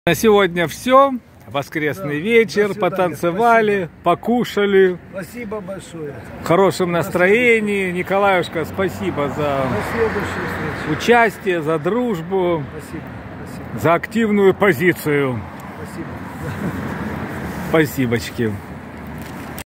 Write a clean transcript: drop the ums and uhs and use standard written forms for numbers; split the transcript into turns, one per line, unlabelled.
На сегодня все. Воскресный вечер, потанцевали, покушали.
Спасибо большое.
В хорошем настроении. Николаюшка, спасибо за участие, за дружбу, за активную позицию.
Спасибо.
Спасибочки.